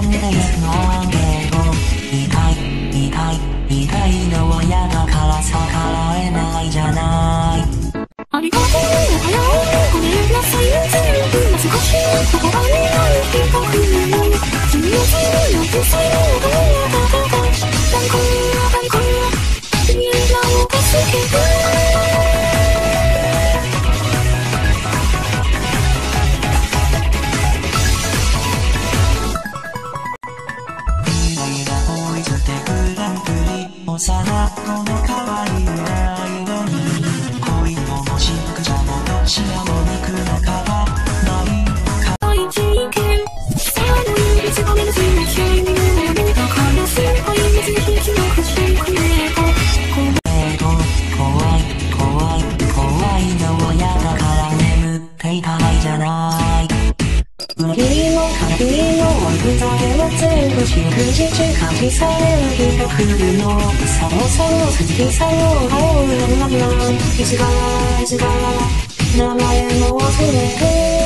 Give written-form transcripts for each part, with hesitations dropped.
んでるなんけど痛いのは嫌だから逆らえないじゃない。 ありがとうおはようごめんなさい全部懐かしい言葉になる気がするの君のせいの不正をどうやったか誰かみんなを助けてさらこの可愛いライドに恋のもしくじゃもどちらも肉の皮ない愛知県さあの指つばめのすれちゃいに夢見たから先輩にぜひ記憶してくれ怖いのは嫌だから眠っていたいじゃない。裏切りも空振りもふざけは全部しくじち感じされる日が来るのさも鈴木さんを煽るのいつか名前も忘れて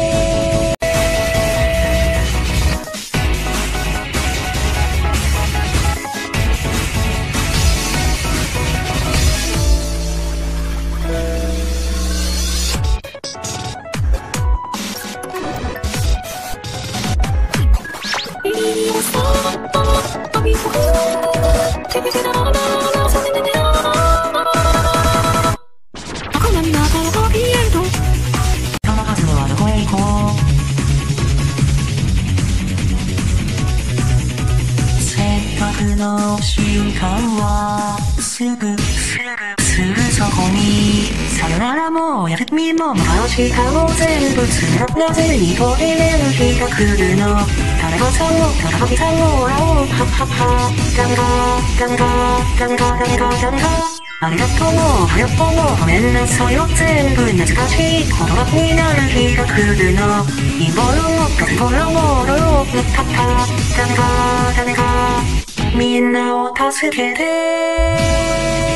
の瞬間はすぐそこにさよならも休みも明日も全部つながぜに途切れる日が来るの誰かさんも高木さんも笑おうはっはっは誰かありがとうもはよっともごめんなさいよ全部懐かしい言葉になる日が来るのいぼろもガボロもろうた誰かみんなを助けて